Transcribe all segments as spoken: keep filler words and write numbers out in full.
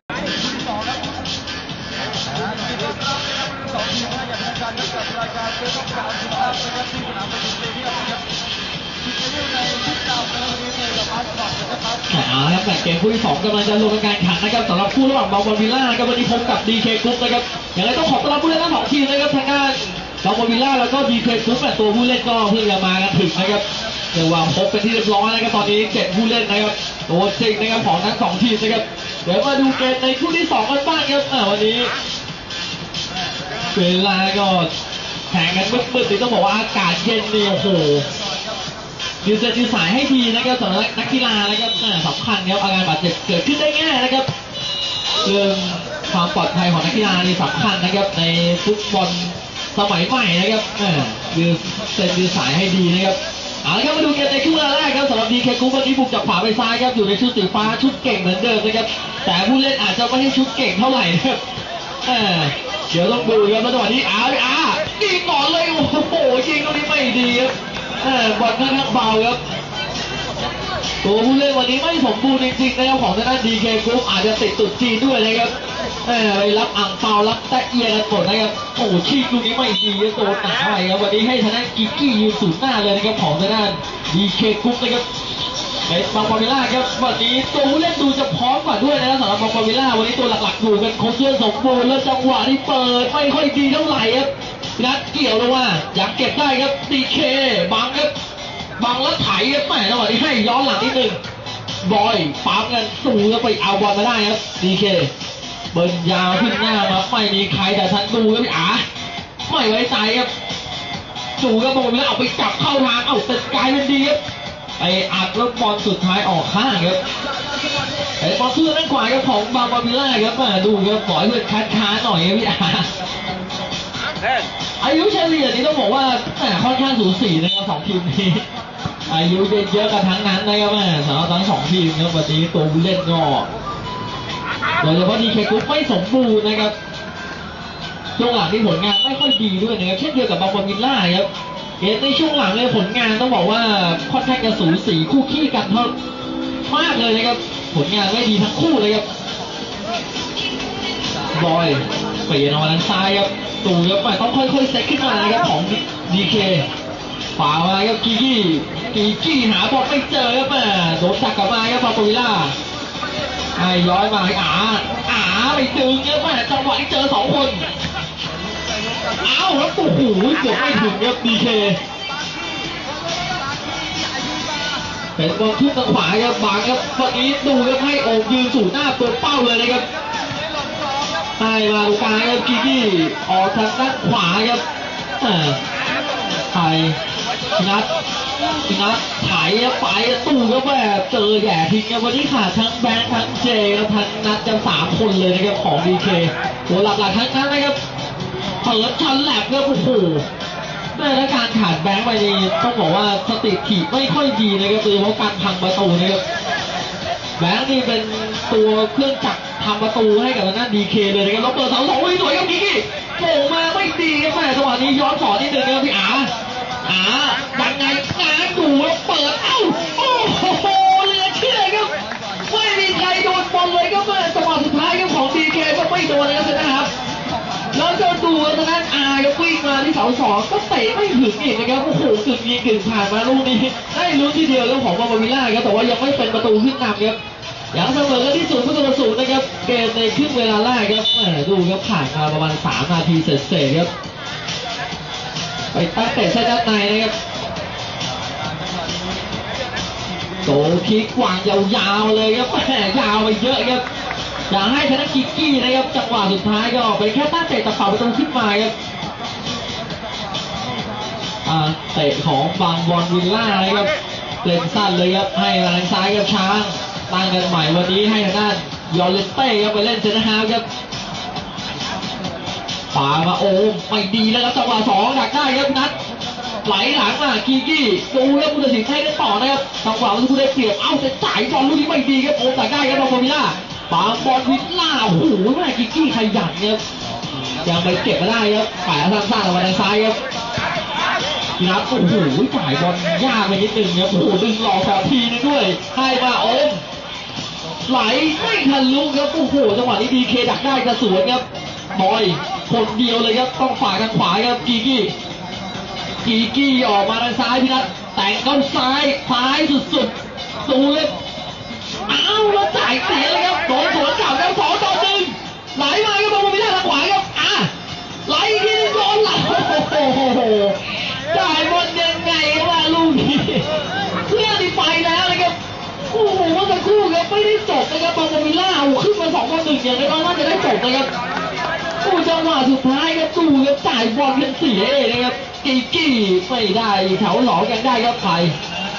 เอาละครับเกมคู่ที่สองกำลังจะลงการแข่งขันนะครับสำหรับคู่ระหว่างบางบอลวิลล่ากับวันนี้พบกับดีเคกรุ๊ปนะครับอย่างไรต้องขอต้อนรับผู้เล่นทั้งสองทีมนะครับทางด้านบางบอลวิลล่าแล้วก็ดีเคกรุ๊ปตัวผู้เล่นก็เพิ่งจะมากันถึงนะครับเดี๋ยวว่าพบเป็นที่เรียบร้อยนะครับตอนนี้เจ็ดผู้เล่นนะครับตัวจริงนะครับของทั้งสองทีมนะครับเดี๋ยวมาดูเกมในคู่ที่สองกันบ้างครับวันนี้เวลาก็แข่งกันมืดๆต้องบอกว่าอากาศเย็นเนี่ยโอ้โหดีเซนดีสายให้ดีนะครับสำหรับนักกีฬานะครับสำคัญครับอาการบาดเจ็บเกิดขึ้นได้ง่ายนะครับเรื่องความปลอดภัยของนักกีฬานี่สำคัญนะครับในฟุตบอลสมัยใหม่นะครับดีเซนดีสายให้ดีนะครับเอาละครับมาดูเกมในคู่แรกครับสำหรับดีเคกูวันนี้บุกจากขวาไปซ้ายครับอยู่ในชุดสีฟ้าชุดเก่งเหมือนเดิมนะครับแต่ผู้เล่นอาจจะไม่ให้ชุดเก่งเท่าไหร่นะครับเดี๋ยวต้องดูครับจังหวะนี้อ้าวอ้ายิงก่อนเลยโอ้โหยิงตรงนี้ไม่ดีครับบอลค่อนข้างเบาครับตัวผู้เล่นวันนี้ไม่สมบูรณ์จริงๆนะครับของทางด้านดีเคกรุ๊ปอาจจะติดตุ่จีนด้วยนะครับไปรับอ่างเปารับแตะเอียกันหมดนะครับโอ้ชี้ลูกนี้ไม่ดีโดนหนาไปครับวันนี้ให้ทางด้านกิกกี้ยืนสูงหน้าเลยนะครับของทางด้านดีเคกรุ๊ปนะครับเป็นบางบอลวิลล่าครับวันนี้ตัวผู้เล่นดูจะพร้อมกว่าด้วยนะครับสำหรับบางบอลวิลล่าวันนี้ตัวหลักๆอยู่กันครบถ้วนสมบูรณ์แล้วจังหวะที่เปิดไม่ค่อยดีเท่าไหร่ครับนัดเกี่ยวเลยว่าอยากเก็บได้ครับดีเคบังครับบังแล้วไถครับแม่จังหวะนี้ให้ย้อนหลังนิดนึงบอยปั๊มกันสู้แล้วไปเอาบอลมาได้ครับดีเคเบิร์นยาวขึ้นหน้ามาไม่มีใครแต่ทันดูครับพี่อาไม่ไว้ใจครับจูก็บอลแล้วเอาไปจับเข้าทางเอาแต่กลายเป็นดีครับไปอัดแล้วบอลสุดท้ายออกข้างครับไอ้บอลเพื่อนด้านขวาครับของบางบอลวิลล่าครับมาดูครับปล่อยเพื่อนคัดค้านหน่อยครับพี่อาอายุเฉลี่ยนี่ต้องบอกว่าค่อนข้างสูสีนะครับสองทีมนี้อายุเยอะกันทั้งนั้นนะครับแม่สำหรับทั้งสองทีมครับวันนี้ตัวผู้เล่นก็โดยเฉพาะดีเคกุ๊ปไม่สมบูรณ์นะครับช่วงหลังที่ผลงานไม่ค่อยดีด้วยนะครับเช่นเดียวกับบางบอลวิลล่าครับเกมในช่วงหลังเลยผลงานต้องบอกว่าค่อนข้างจะสูสีคู่ขี้กันเท่ามากเลยนะครับผลงานไม่ดีทั้งคู่เลยครับบอยเปลี่ยนออกมาทางซ้ายครับตูครับไปต้องค่อยๆเซตขึ้นมานะครับของดีเคฝ่ามาครับกีกี้กีกี้หาบอลไม่เจอครับแม่โดนจักกลับมาครับบางบอลวิลล่าไอ้ย้อยมาไอ้อาอาไปดึงครับแม่จังหวะที่เจอสองคนอ้าวแล้วโอ้โหเกือบไม่ถึงครับดีเคเป็นบอลทุ่งทางขวาครับบางครับวันนี้ดูครับให้โอมยืนสู่หน้าตัวเป้าเลยนะครับให้มาลูกกาครับกีกี้ออกทางด้านขวาครับไทยนัดนัดไถไปตู้ก็แบบเจอแย่ทิ้งครับวันนี้ขาดทั้งแบงค์ทั้งเจแล้วทั้งนัดจะสามคนเลยนะครับของดีเคตัวหลักๆทั้งนั้นนะครับเปิดชันแหลกครับโอ้โหได้และการขาดแบงค์ไปนี่ต้องบอกว่าสติถีบไม่ค่อยดีนะครับโดยเฉพาะการพังประตูนะครับแบงค์นี่เป็นตัวเครื่องจักรทำประตูให้กับนัดดีเคเลยนะครับแล้วเปิดเสาสองไม่สวยครับกีกี้โผล่มาไม่ดีครับแม่จังหวะนี้ย้อนสอนนิดนึงครับพี่อาอายังไงงานดูแล้วเปิดเอ้าโอ้โหเหลือเชื่อครับไม่มีใครโดนบอลเลยครับแม่จังหวะสุดท้ายครับของดีเคก็ไม่โดนเลยนะครับแล้วจะดูทางด้านอาก็วิ่งมาที่เสาสองก็เตะไม่ถึงอีกนะครับโอ้โหกึ่งยิงกึ่งผ่านมาลูกนี้ได้ลุ้นทีเดียวเรื่องของบางบอลวิลล่าครับแต่ว่ายังไม่เป็นประตูขึ้นนำครับอย่างเสมอกันที่ศูนย์ประตูต่อศูนย์นะครับเกมในครึ่งเวลาแรกครับดูครับผ่านมาประมาณสามนาทีเศษๆครับไปตั้งเตะเส้นด้านในนะครับโตคิกวางยาวๆเลยครับแหมยาวไปเยอะครับอยากให้ชนะกิกกี้นะครับจังหวะสุดท้ายก็ไปแค่ตั้งเตะตะเป่าประตูขึ้นมาครับเตะของบางบอลวิลล่านะครับเล่นสั้นเลยครับให้มาทางซ้ายกับช้างตั้งกันใหม่วันนี้ให้ทางด้านยอร์เลนเต้ครับไปเล่นเซนต์ฮาร์ครับป่ามาโอมไม่ดีแล้วครับจังหวะสองดักได้ครับนัดไหลหลังมากีกี้ดูแล้วผู้ตัดสินให้ได้ต่อนะครับจังหวะที่ผู้ได้เปรียบเอ้าแต่จ่ายบอลลูกนี้ไม่ดีครับโอมดักได้ครับบางบอลวิลล่าบางบอลวิลล่าโอ้โหแม่กีกี้ขยันเนี่ยยังไปเก็บมาได้ครับฝ่ายสั้นๆออกมาทางซ้ายครับนัดโอ้โหจ่ายบอลยากไปนิดนึงครับโอ้โหดึงหลอกสองทีนึงด้วยให้มาโอมไหลไม่ทันลุกครับโอ้โหจังหวะนี้ดีเคดักได้จะสวนครับบอยคนเดียวเลยครับต้องฝ่าทางขวาครับกีกี้กีกี้ออกมาทางซ้ายพี่นัทแต่งเข้าซ้ายซ้ายสุดๆดูเลยอ้าวแล้วจ่ายเสียเลยครับโดนสวนกลับแล้วสองต่อหนึ่งไหลมาครับบอลไม่ได้ทางขวาครับอ่ะไหลที่โดนหลังโอ้โหจ่ายบอลยังไงว่าลูกนี้เพื่อนที่ไปแล้วนะครับโอ้โหเมื่อสักครู่ครับไม่ได้จบนะครับบอลมิล่าขึ้นมาสองต่อหนึ่งอย่างน้อยน่าจะได้จบนะครับโอ้จังหวะสุดท้ายครับดูครับจ่ายบอลเป็นเสียเองนะครับกีกี้ไม่ได้แถวหลอกยังได้ครับไทย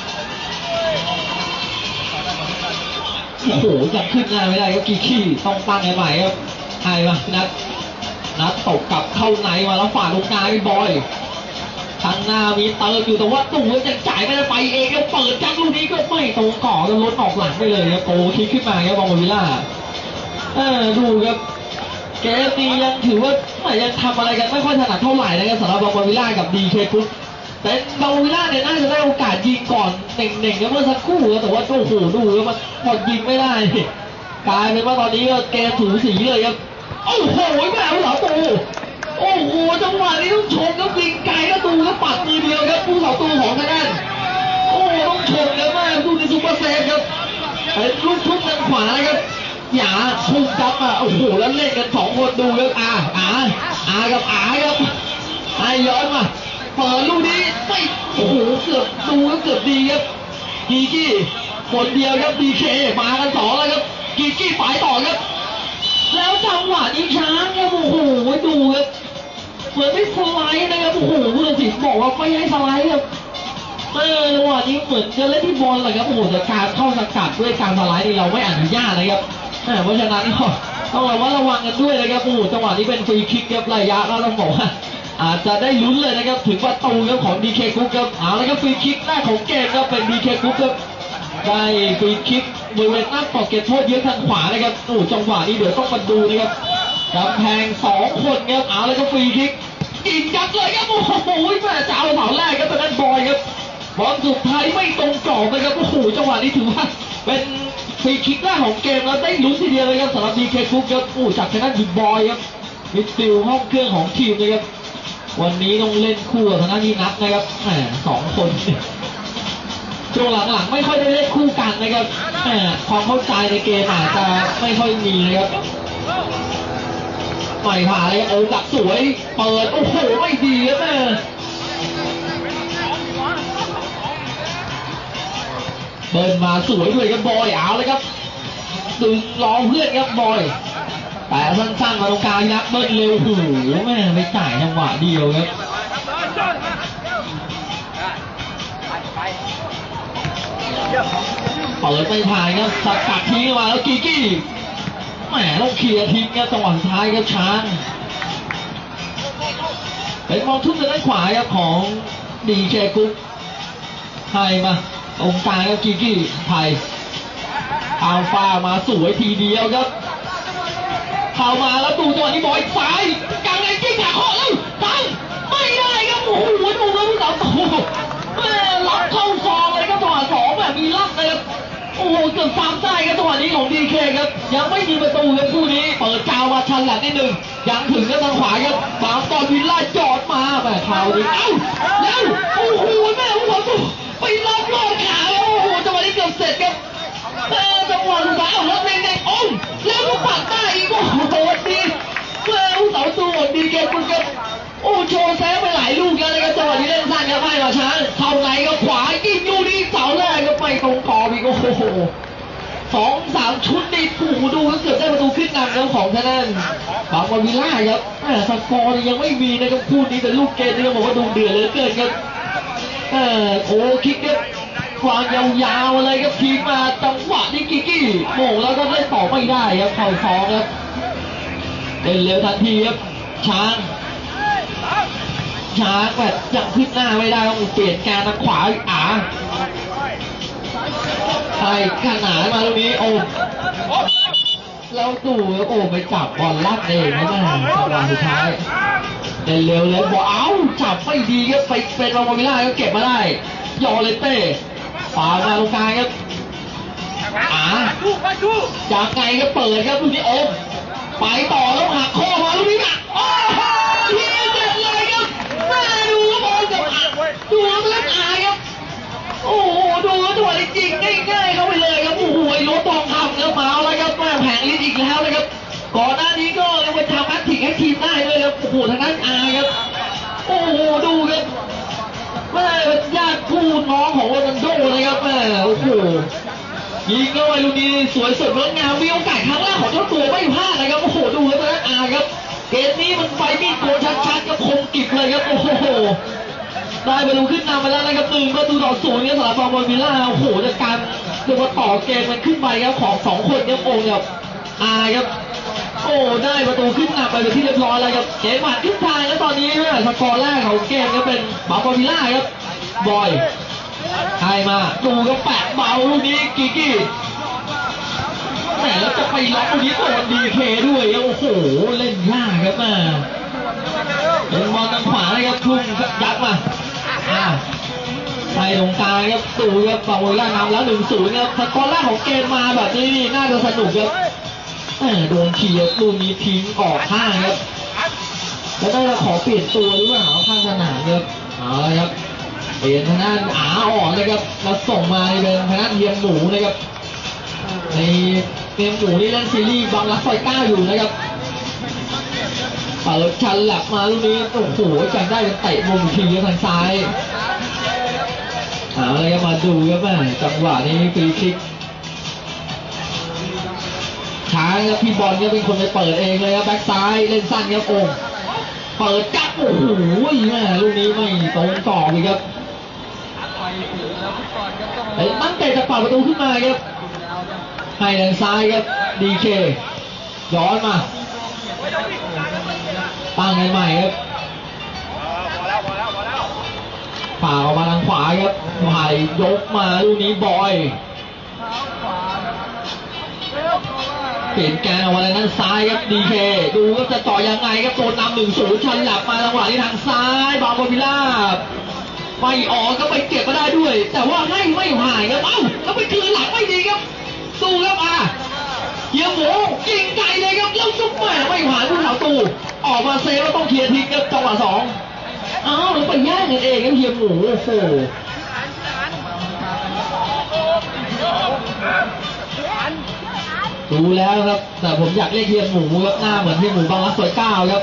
โอ้โหจะขึ้นหน้าไม่ได้ครับกีกี้ต้องตั้งใหม่ครับไทยมานัดนัดตกกลับเข้าในมาแล้วฝ่าตรงกลางบอยทางหน้ามีเติร์อยู่แต่ว่าตู้ยังจ่ายไม่ได้ไปเองแล้วเปิดจังลูกนี้ก็ไม่ตรงก่อแล้วล้นออกหลังไปเลยครับโกคิกขึ้นมาครับบอลวิลล่าเออดูครับเกมนี้ยังถือว่ายังทำอะไรกันไม่ค่อยถนัดเท่าไหร่นะครับสำหรับบอลวิลล่ากับดีเคปุ๊บแต่บอลวิลล่าเนี่ยน่าจะได้โอกาสยิงก่อนเน่งๆกันเมื่อสักครู่แต่ว่าโอ้โหดูแล้วมันพอยิงไม่ได้กลายเป็นว่าตอนนี้ก็เกมถูสีเลยครับโอ้โหแม่เหล่าตูโอ้โหจังหวะนี้ต้องชมแล้วยิงไกลแล้วดูแล้วปัดมือเดียวครับผู้สาวตัวของทางด้านโอ้ต้องชมแล้วแม่ดูในซุปเปอร์เซฟครับเป็นลูกทุ่งทางขวาครับหยาพุ่งจับอ่ะโอ้โหแล้วเล่นกันสองคนดูครับอาอาอากับอาครับไอย้อนมาเปิดลูกนี้ไม่โอ้โหเกือบดูแล้วเกือบดีครับกีกี้คนเดียวครับดีเคมากันสองแล้วครับกีกี้ฝ่ายต่อครับแล้วจังหวะนี้ช้างครับโอ้โหดูครับเหมือนไม่สไลด์นะครับโอ้โหผู้ตัดสินบอกว่าไม่ให้สไลด์ครับเออจังหวะนี้เหมือนจะเล่นที่บอลเลยครับโอ้โหแต่การเข้าสกัดด้วยการสไลด์นี่เราไม่อนุญาตนะครับเพราะฉะนั้นก็ต้องระมัดระวังกันด้วยนะครับโอ้โหจังหวะนี้เป็นฟรีคิกครับระยะก็ต้องบอกว่าอาจจะได้ลุ้นเลยนะครับถึงประตูครับของดีเคกุ๊กครับเอาละครับฟรีคิกแรกของเกมครับเป็นดีเคกุ๊กครับได้ฟรีคิกบริเวณหน้าปอกเก็ตโทษเยอะทางขวานะครับโอ้จังหวะนี้เดี๋ยวต้องมาดูนะครับกำแพงสองคนครับเอาแล้วก็ฟรีคิกอีกจัดเลยครับโอ้โหแม่จะเอาเสาแรกครับตอนนั้นบอยครับบอลสุดท้ายไม่ตรงกรอบนะครับโอ้โหจังหวะนี้ถือว่าเป็นฟรีคิกแรกของเกมแล้วได้ลุ้นทีเดียวเลยครับสำหรับดีเคคุกครับโอ้จากทางด้านบิ๊กบอยครับมิดฟิลด์ห้องเครื่องของทีมนะครับวันนี้ต้องเล่นคู่กับทางด้านนี้นัดนะครับแหมสองคนช่วงหลังๆไม่ค่อยได้เล่นคู่กันนะครับความเข้าใจในเกมอาจจะไม่ค่อยมีนะครับใหม่ผ่าเลยโอ้ดักสวยเปิดโอ้โหไม่ดีครับแม่เบิร์นมาสวยด้วยครับบอยเอาเลยครับดึงรอเพื่อนครับบอยแต่สั้นๆมาตรงกลางนักเบิร์นเร็วโอ้โหแม่ไม่จ่ายจังหวะเดียวครับเปิดไม่ผ่านครับสกัดทิ้งมาแล้วกีกี้แหมต้องเคลียร์ทิ้งครับจังหวะสุดท้ายครับช้างเป็นมองทุ่มทางด้านขวาครับของดีเคกุ๊กไทยมาตรงกลางครับกีกี้ไทยอัลฟามาสวยทีเดียวครับเข้ามาแล้วดูจังหวะนี้บอยซ้ายกลางไอ้กิ้งขาข้อแล้วตั้งไม่ได้ครับโอ้โหดูแล้วผู้สาวโตแม่รับเข้าซองเลยครับจังหวะสองแบบมีลักเลยครับโอ้โหเกือบสามใจครับจังหวะนี้ของดีเคครับยังไม่มีประตูครับคู่นี้เปิดกาวมาชันหลังนิดนึงยังถึงก็ทางขวาครับบางตอนวิลล่าจอดมาแม่ข่าวดีเอ้าแล้วโอ้โหแม่ผู้สาวโตไปรับรอดขาโอ้โหจังหวะนี้เกือบเสร็จครับแต่จังหวะสุดท้ายของรถแดงๆโอ้ยแล้วก็ปัดได้อีกโอ้โหวันนี้แม่ผู้สาวโตดีเคคุณครับโอ้โชว์แซงไปหลายลูกแล้วนะครับจังหวะนี้เล่นสั้นครับให้มาช้าเข้าในก็ขวายิงลูกนี้เสาแรกก็ไปตรงคออีกโอ้โหสองสามชุดนี่โอ้โหดูแล้วเกือบได้ประตูขึ้นนำแล้วของท่านนั่นบางบอลวิลล่าครับสกอร์ยังไม่มีนะครับคู่นี้เป็นลูกเกมที่ต้องบอกว่าดูเดือดเหลือเกินครับเออโอ้คิกครับวางยาวๆเลยครับทีมมาจังหวะนี้กิกกี้โมงแล้วก็เล่นต่อไม่ได้ครับเข่าซองครับเล่นเร็วทันทีครับช้างช้างแบบยังขึ้นหน้าไม่ได้ต้องเปลี่ยนการทางขวาอ่าใช่ขนาดมาตรงนี้โอ้แล้วดูโอ้ไปจับบอลลัดเองนะแม่จังหวะสุดท้ายเล่นเร็วเลยบอกเอ้าจับไม่ดีครับไปเป็นโรมาวิล่าก็เก็บมาได้ยอเลเต้ป่ามาตรงกลางครับอ่าจากไงก็เปิดครับลูกนี้โอมไปต่อแล้วหักข้อมาลูกนี้อ่ะโอ้โหทีเด็ดเลยครับแม่ดูครับบอลกับอ่ะดูแล้วเล่นอายครับโอ้โหดูแล้วตัวจริงง่ายๆเข้าไปเลยครับโอ้โหไอ้รถทองคำแล้วมาแล้วครับแม่แผงลิ้นอีกแล้วนะครับก่อนหน้านี้ก็ยังไปทำแมตติกให้ทีมได้ด้วยครับโอ้โหทางด้านอายครับโอ้โหดูครับแม่เป็นญาติคู่น้องของโรนัลโดนะครับแม่โอ้โหยิงเข้าไปลูกนี้สวยสดงดงามมีโอกาสครั้งแรกของเจ้าตัวไม่พลาดนะครับโอ้โหดูครับทางด้านอายครับเกมนี้มันไฟมีดโกนชัดๆกับคมกิบเลยครับโอ้โหได้ประตูขึ้นนำไปแล้วนะครับหนึ่งประตูต่อศูนย์ครับสำหรับบอลบอลวิลล่าโอ้โหจากการเรียกว่าต่อเกมมันขึ้นไปครับของสองคนครับโอ่งกับอาครับโอ้ได้ประตูขึ้นนำไปเป็นที่เรียบร้อยแล้วครับเกมผ่านครึ่งทางแล้วตอนนี้เนี่ยสกอร์แรกของเกมก็เป็นบอลบอลวิลล่าครับบอยใครมาดูครับแปะเบาลูกนี้กิกี้แต่แล้วจะไปล็อกลูกนี้โดนดีเคด้วยโอ้โหเล่นยากครับมาเป็นบอลทางขวานะครับทุ่มยัดมาอ่าใส่ตรงกลางครับดูครับบอลวิลล่านำแล้วหนึ่งศูนย์ครับสกอร์แรกของเกมมาแบบนี้นี่น่าจะสนุกครับโดนเฉียดลูกนี้ทิ้งออกข้างครับแล้วได้จะขอเปลี่ยนตัวหรือเปล่าข้างสนามครับเอาละครับเปลี่ยนทางด้านอาอ่อนเลยครับแล้วส่งมาเป็นทางด้านเฮียมหมูนะครับในเฮียมหมูนี่เล่นซีรีส์บางรักซอยเก้าอยู่นะครับเปิดชันหลับมาลูกนี้โอ้โหจังได้เป็นเตะมุมทีทางซ้ายเอาละครับมาดูครับแม่จังหวะนี้ฟรีคิกช้าครับพี่บอลก็เป็นคนไปเปิดเองเลยครับแบ็คซ้ายเล่นสั้นครับโอมเปิดจับโอ้โหแม่ลูกนี้ไม่ตรงต่อเลยครับไอ้มันเตะจะเป่าประตูขึ้นมาครับให้ทางซ้ายครับดีเคย้อนมาตั้งกันใหม่ครับฝ่าออกมาทางขวาครับไหวยกมาลูกนี้บอยเปลี่ยนแกนออกมาทางด้านซ้ายครับดีเคดูก็จะต่อยังไงครับโดนนำหนึ่งศูนย์ชันหลับมาจังหวะที่ทางซ้ายบาโบวิลล่าไปออกก็ไปเก็บมาได้ด้วยแต่ว่าให้ไม่หายครับเอ้าแล้วไปคืนหลังไม่ดีครับสู้ครับอ่ะเฮียหมูยิงไกลเลยครับแล้วซุปแม่ไม่หายผู้สาวตูออกมาเซฟแล้วต้องเคลียร์ทิ้งครับจังหวะสองอ้าวแล้วไปแย่งกันเองครับเฮียหมูโอ้โหดูแล้วครับแต่ผมอยากเรียกเฮียหมูครับหน้าเหมือนเฮียหมูบางรักซอยเก้าครับ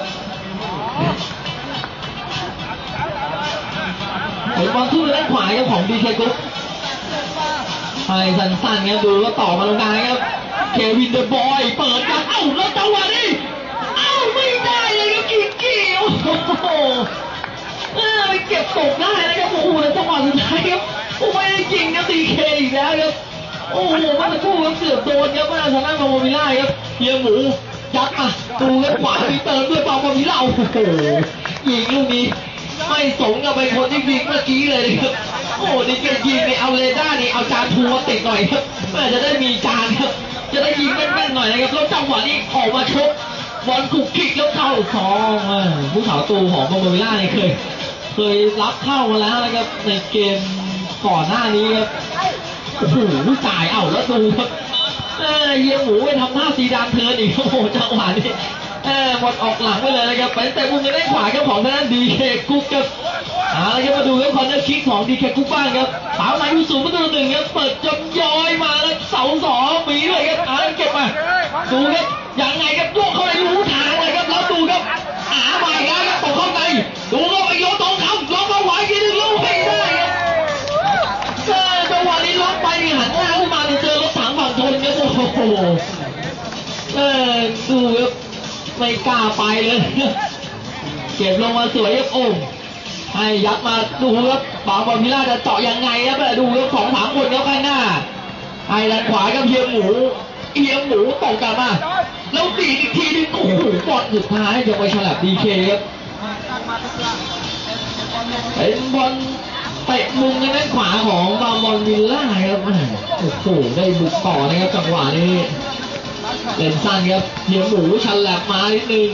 เป็นบอลทุ่มด้านขวาครับของดีเคกุ๊กให้สั้นๆครับดูแล้วต่อมาตรงกลางครับเควินเดอะบอยเปิดกันเอ้าแล้วจังหวะนี้เอ้าไม่ได้เลยครับกิ๊กกี้โอ้โหไปเก็บตกได้นะครับโอ้โหแล้วจังหวะสุดท้ายครับโอ้ไม่ได้จริงครับดีเคอีกแล้วครับโอ้โหมันจะคู่ครับเกือบโดนครับมาทางด้านบาโมวิลล่าครับเฮียหมูยัดมาดูครับขวามีเติมด้วยบาโมวิลล่าโอ้โหยิงลูกนี้ไม่สมกับเป็นคนที่ยิงเมื่อกี้เลยครับโอ้นี่เกยิงนี่เอาเรด้านี่เอาจานทัวติดหน่อยครับเพื่อจะได้มีจานครับจะได้ยิงแม่นๆหน่อยนะครับแล้วจังหวะนี้ออกมาชกบอลถูกคิกแล้วเข้าซองผู้สาวตูของบาโมวิลล่านี่เคยเคยรับเข้ามาแล้วนะครับในเกมก่อนหน้านี้ครับโอ้โหจ่ายเอ้าแล้วดูครับเฮียหมูไปทำท่าสีดำเทินอีกโอ้โหจังหวะนี้หมดออกหลังไปเลยนะครับไปแต่มุมนี้ได้ขวาครับของทางด้านดีเคกุ๊กครับเอาละครับมาดูครับคอนเนอร์คิกของดีเคกุ๊กบ้างครับสาวไหนอยู่สูงประตูหนึ่งครับเปิดจมย้อยมาแล้วเสาสองมีด้วยครับเอาละเก็บมาดูครับยังไงครับโยกเข้าไปรู้ทางเลยครับแล้วดูครับหาใหม่แล้วครับตกเข้าในดูก็ไปโยนตรงคำล็อกเอาไว้ทีนึงลูกไม่ได้ครับจังหวะนี้ล็อกไปหันหน้าขึ้นมาเจอรถถังฝั่งทนครับโอ้โหเออดูครับไม่กล้าไปเลยเก็บลงมาสวยครับโอ่งให้ยัดมาดูครับบาบอลมิล่าจะเจาะยังไงครับดูครับสองสามคนครับข้างหน้าให้ด้านขวากับเฮียหมูเฮียหมูตกกลับมาแล้วตีอีกทีนึงโอ้โหบอลสุดท้ายจะไปฉลับดีเคครับเป็นบอลเตะมุมในด้านขวาของบาบอลมิล่าครับโอ้โหได้บุกต่อนะครับจังหวะนี้เล่นสั้นครับเฮียหมูฉลับมานิดนึง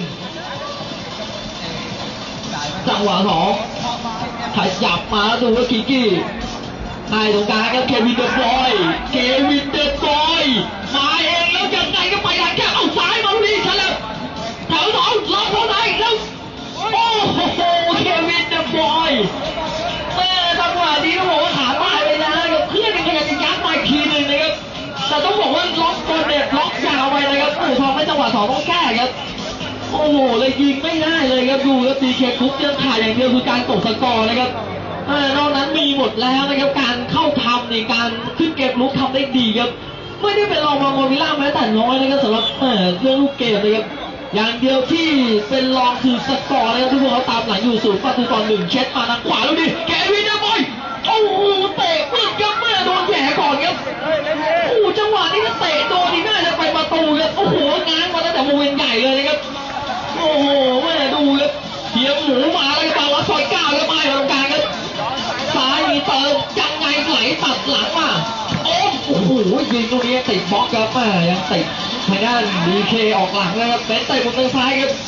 จังหวะสองขยับมาดูว่ากิกี้ให้ตรงกลางครับเควินเดอะบอยเควินเดอะบอยมาเองแล้วยังไงก็ไปหลังแก้เอาซ้ายมาลูกนี้ฉลับแถวสองล็อกเข้าในแล้วโอ้โหเควินเดอะบอยแม่จังหวะนี้ต้องบอกว่าขาตายไปนะครับเพื่อนยังพยายามจะยัดมาอีกทีหนึ่งนะครับแต่ต้องบอกว่าล็อกบอลเนี่ยล็อกยาวไปนะครับโอ้ทำให้จังหวะสองต้องแก้ครับโอ้โหเลยยิงไม่ได้เลยครับดูครับดีเคคุปยังขาดอย่างเดียวคือการตกสกอร์นะครับนอกนั้นมีหมดแล้วนะครับการเข้าทำในการขึ้นเกมลุกทำได้ดีครับไม่ได้เป็นรองรองโมวิลล่าแม้แต่น้อยนะครับสำหรับเรื่องลูกเกมนะครับอย่างเดียวที่เป็นรองคือสกอร์นะครับทุกคนเขาตามหลังอยู่ศูนย์ประตูต่อหนึ่งเช็ดมาทางขวาแล้วดิแกวินเดอร์บอยโอ้โหเตะปิดครับแม่โดนแผลก่อนครับโอ้จังหวะนี้ก็เตะโดนนี่น่าจะไปประตูครับโอ้โหง้างมาตั้งแต่โมเวนใหญ่เลยนะครับโอ้โหแม่ดูครับเทียมหมูมาแล้วก็มาซอยเก้าแล้วมาตรงกลางครับซ้ายมีเติมยังไงไหลตัดหลังมาโอ้โหยิงตรงนี้ติดบล็อกครับแม่ยังติดทางด้านดีเคออกหลังนะครับเป็นเตะบนทางซ้ายครับ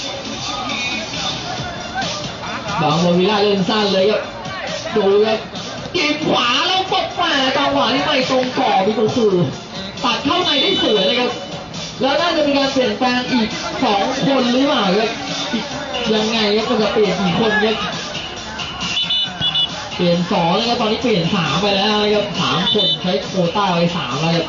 บางโมวิล่าเล่นสั้นเลยครับดูครับกีบขวาแล้วปกแม่จังหวะที่ไม่ตรงกรอบมีตัวสื่อตัดเข้าในได้สวยเลยครับแล้วน่าจะมีการเปลี่ยนแปลงอีกสองคนหรือเปล่าครับยังไงครับมันจะเปลี่ยนกี่คนครับเปลี่ยนสองแล้วครับตอนนี้เปลี่ยนสามไปแล้วนะครับสามคนใช้โควต้าไปสามแล้วครับ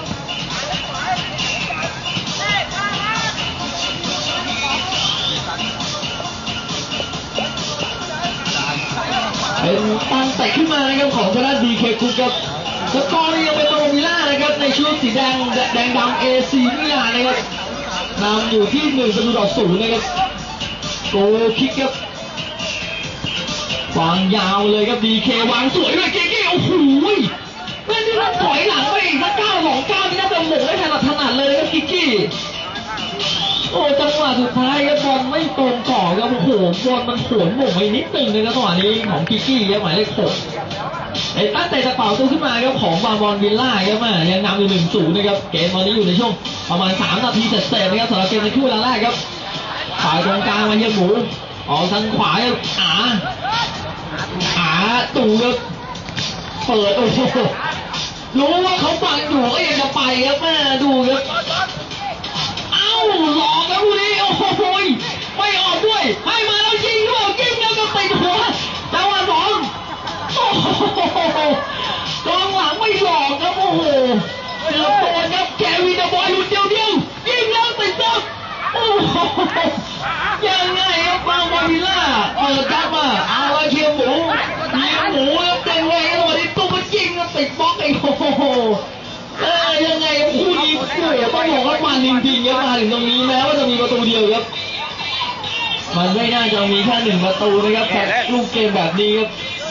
เป็นตั้งแต่ขึ้นมานะครับของชนะดีเคคุกครับสกอร์ยังเป็นโตมิล่านะครับในชุดสีแดงแดงดำเอซีมิลานนะครับนำอยู่ที่หนึ่งประตูต่อศูนย์นะครับโกคิกครับวางยาวเลยครับดีเควางสวยด้วยเก๊ๆโอ้โหแม่ที่มันถอยหลังไปอีกสักเก้าสองเก้านี่น่าจะหมงได้ถนัดถนัดเลยครับกิ๊กกี้โอ้จังหวะสุดท้ายครับบอลไม่ตรงต่อครับโอ้โหบอลมันขวนหม่งไปนิดนึงเลยนะจังหวะนี้ของกิ๊กกี้ครับหมายเลขหกไอ้ตั้งแต่จะเป่าตัวขึ้นมาครับของบาบอนวิลล่าครับแม่ยังนำอยู่หนึ่งศูนย์นะครับเกมตอนนี้อยู่ในช่วงประมาณสามนาทีเสร็จๆนะครับสำหรับเกมในคู่เวลาแรกครับฝ่ายตรงกลางมาเยี่ยมหมูออกทางขวาครับอ่าอาตูครับเปิดโอ้โหรู้ว่าเขาฟังอยู่ก็ยังจะไปครับแม่ดูครับเอ้าหลอกแล้วดูดิโอ้โหไม่ออกด้วยให้มาแล้วยิงด้วยยิงแล้วก็ติดหัวจังหวะสองโอ้โหกองหลังไม่หลอกครับโอ้โหเจอโดนครับแกวีเดอร์บอยหลุดเดียวเดียวยิงแล้วติดซับโอ้โหยังไงครับบางบอลวิลล่าเปิดจับมาเอาละเคียวหมูเคียวหมูแล้วเต็มเลยตัวนี้ตัวมันยิงแล้วติดบล็อกไอ้โอ้โหเออยังไงคู่นี้คู่ต้องบอกว่ามันจริงๆครับมาถึงตรงนี้แม้ว่าจะมีประตูเดียวครับมันไม่น่าจะมีแค่หนึ่งประตูนะครับแต่ลูกเกมแบบนี้ครับ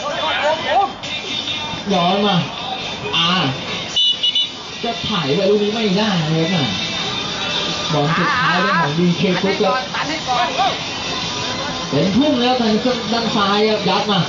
ย้อนมาอ่าจะถ่ายไปลูกนี้ไม่ได้เลยนะบอลสุดท้ายเป็นของดีเคคุกครับเป็นพุ่งแล้วทางด้านซ้ายครับยัดมา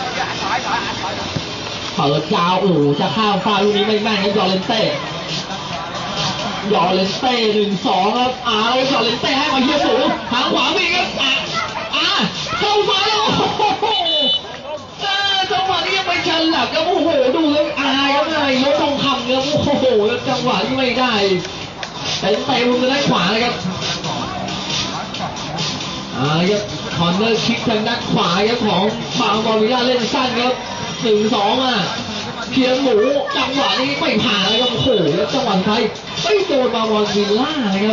เปิดยาวโอ้จะข้ามฟ้าลูกนี้ไม่แม่นครับยอร์เลนเต้ยอร์เลนเต้หนึ่งสองครับอ่าแล้วยอร์เลนเต้ให้มาเฮียสูงทางขวามีครับอ่าอ่าเข้ามาแล้วโอ้โหจังหวะนี้ยังไม่ชันหลับครับโอ้โหดูครับอายครับนายยกทองคำครับโอ้โหจังหวะที่ไม่ได้แต่เตะมุมด้านขวาเลยครับอ่าครับคอนเนอร์คิกทางด้านขวาครับของบางบอลวิลล่าเล่นสั้นครับหนึ่งสองอ่ะเพียงหมูจังหวะนี้ไม่ผ่านเลยครับโอ้โหแล้วจังหวะไทยไม่โดนบางบอลวิลล่านะครับ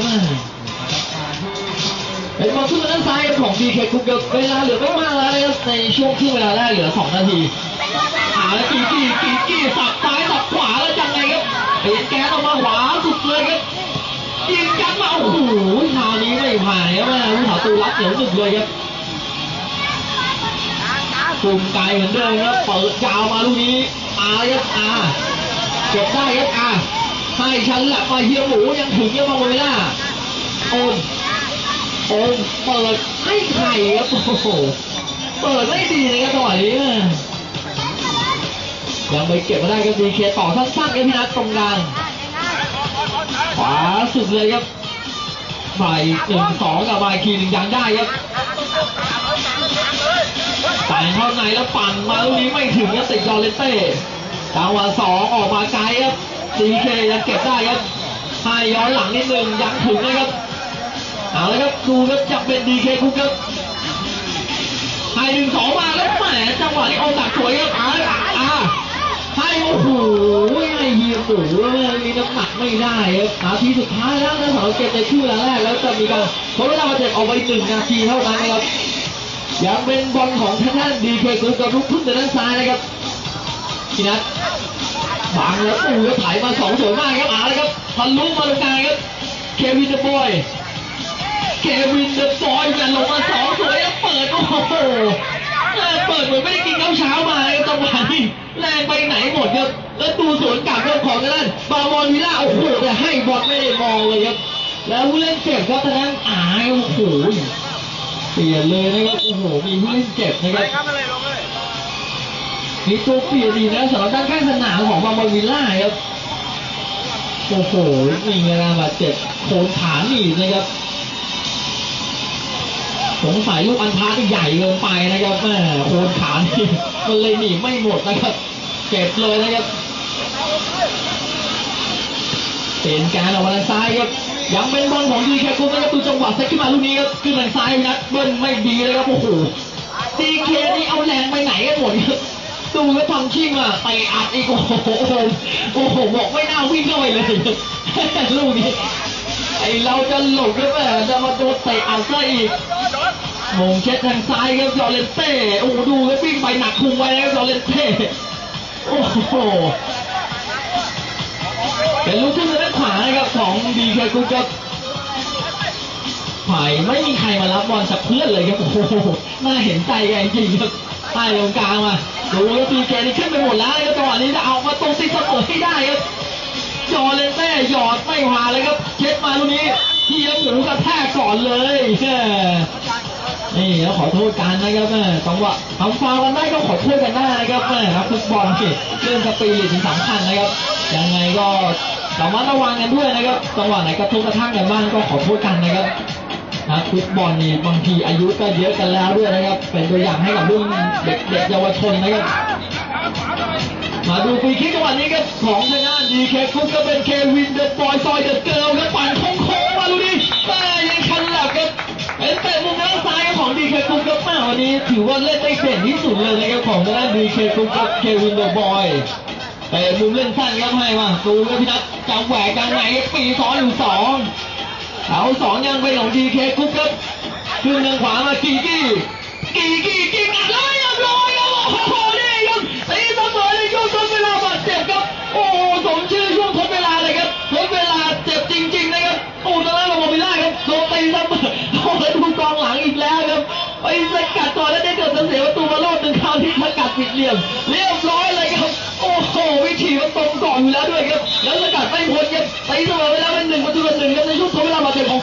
เป็นบอลขึ้นมาด้านซ้ายของดีเคคุกครับเวลาเหลือไม่มากแล้วนะครับในช่วงครึ่งเวลาแรกเหลือสองนาทีอ่าแล้วกีกี้กีกี้สับซ้ายสับขวาแล้วจังไงครับเปลี่ยนแกนออกมาขวาสุดเลยครับยิงกันมาโอ้โหคราวนี้ไม่ผ่านครับแม่ผู้ถาตูรัดเหนียวหนึบเลยครับกลุ่มไกลเหมือนเดิมครับเปิดยาวมาลูกนี้อาครับอาเก็บได้ครับอาให้ฉันแหละมาเฮียหมูยังถึงยังมาเวลาโอนโอนเปิดให้ไข่ครับโอ้โหเปิดไม่ดีเลยครับจังหวะนี้ยังไปเก็บมาได้ครับดีเคต่อสั้นๆครับพี่นัทตรงกลางขวาสุดเลยครับฝ่ายหนึ่งสองกับฝ่ายคีหนึ่งยังได้ครับแต่เข้าในแล้วปั่นมาลูกนี้ไม่ถึงครับติดยอร์เลนเต้จังหวะสองออกมาไกลครับดีเคยังเก็บได้ครับให้ย้อนหลังนิดหนึ่งยังถึงนะครับเอาเลยครับดูครับจะเป็นดีเคคุกครับให้หนึ่งสองมาแล้วแหมจังหวะนี้เอาตักสวยครับอ่าอ่าให้โอ้โหให้เฮียหมูเลยมีน้ำหนักไม่ได้ครับนาทีสุดท้ายแล้วนะสำหรับเกมในคู่แรกแล้วจะมีการเพราะเวลามาเจ็บเอาไว้หนึ่งนาทีเท่านั้นนะครับยังเป็นบอลของทางด้านดีเคคุกกับลูกทุ่งในด้านซ้ายนะครับทีนัทบังแล้วปูแล้วถ่ายมาสองสวยมากครับอ่าเลยครับทะลุมาตรงกลางครับเควินเดอะบอยเควินเดอะบอยกันลงมาสองสวยแล้วเปิดโอ้โหเปิดเหมือนไม่ได้กินข้าวเช้ามาเลยจังหวะนี้แรงไปไหนหมดครับแล้วดูสวนกลับเรื่องของนั่นบาบอลวิลล่าโอ้โหแต่ให้บอลไม่ได้มองเลยครับแล้วผู้เล่นเจ็บครับทางด้านอายโอ้โหเปลี่ยนเลยนะครับโอ้โหมีผู้เล่นเจ็บนะครับมีตัวเปลี่ยนดีนะสำหรับด้านข้างสนามของบาบอลวิลล่าครับโอ้โหมีเวลาบาดเจ็บโคนขาหนีนะครับสงสัยลูกอันพาที่ใหญ่เกินไปนะครับแม่โคนขานี่มันเลยหนีไม่หมดนะครับเจ็บเลยนะครับเป็นการออกมาทางซ้ายครับยังเป็นบอลของดีแคคุกนะครับดูจังหวะเซตขึ้นมาลูกนี้ครับขึ้นทางซ้ายนะเบิ้ลไม่ดีเลยครับโอ้โหดีเคนี่เอาแรงไปไหนกันหมดครับดูแล้วทำชิ่งอ่ะไปอัดอีกโอ้โหโอ้โหบอกไม่น่าวิ่งเข้าไปเลยลูกนี้ไอเราจะหลบแล้วแม่จะมาโดนเตะอัดซะอีกมงเช็ดทางซ้ายครับยอเลนเต้โอ้ดูแล้ววิ่งไปหนักคุมไว้แล้วยอเลนเต้โอ้โหเป็นลูกทุ่งด้านขวานะครับของดีเคคุกครับฝ่ายไม่มีใครมารับบอลสักเพื่อนเลยครับโอ้โหน่าเห็นใจกันจริงครับใต้ตรงกลางมาดูแล้วดีเคนี่ขึ้นไปหมดแล้วนะครับจังหวะนี้จะเอามาตรงตีเสมอให้ได้ครับยอเลนเต้หยอดไม่ผ่านเลยครับเช็ดมาลูกนี้ที่แล้วหมูกระแทกก่อนเลยนี่แล้วขอโทษกันนะครับแม่จังหวะทำฟาวกันได้ก็ขอโทษกันได้นะครับแม่นักฟุตบอลที่เรื่องสปีริตถึงสำคัญนะครับยังไงก็ระมัดระวังกันด้วยนะครับจังหวะไหนกระทบกระทั่งกันบ้างก็ขอโทษกันนะครับนักฟุตบอลนี่บางทีอายุก็เยอะกันแล้วด้วยนะครับเป็นตัวอย่างให้กับรุ่นเด็กๆเยาวชนนะครับมาดูฟรีคิกจังหวะนี้ครับของทางด้านดีเคคุกก็เป็นเควินเดอะบอยซอยเดอะเกิร์ลครับปั่นโค้งๆมาดูดิแม่ยังคันหลับครับเป็นเตะมุมด้านซ้ายของดีเคคุกครับแม่วันนี้ถือว่าเล่นได้เด่นที่สุดเลยนะครับของทางด้านดีเคคุกกับเควินเดอะบอยแต่มุมเล่นสั้นครับให้มาดูครับพี่นัทจะแหวกยังไงปีซ้อนอยู่สองเอาสองยังเป็นของดีเคคุกครับขึ้นทางขวามากีกี้กีกี้กีอัดเลยอัดเลยโอ้โหนี่ครับตีเสมอในช่วงทดเวลาบาดเจ็บครับโอ้สมชื่อช่วงทดเวลาเลยครับทดเวลาเจ็บจริงๆนะครับโอ้ตอนนั้นเราไม่ได้ครับโดนตีเสมอโอ้แล้วดูกองหลังอีกแล้วครับไปสกัดก่อนแล้วได้เกิดเสียประตูมาโลดหนึ่งคราวที่สกัดผิดเหลี่ยมเรียบร้อยเลยครับโอ้โหวิธีมันตรงก่อนอยู่แล้วด้วยครับแล้วสกัดไม่พ้นครับตีเสมอไปแล้วเป็นหนึ่งประตูต่อหนึ่งครับในช่วงทดเวลาบาดเจ็บ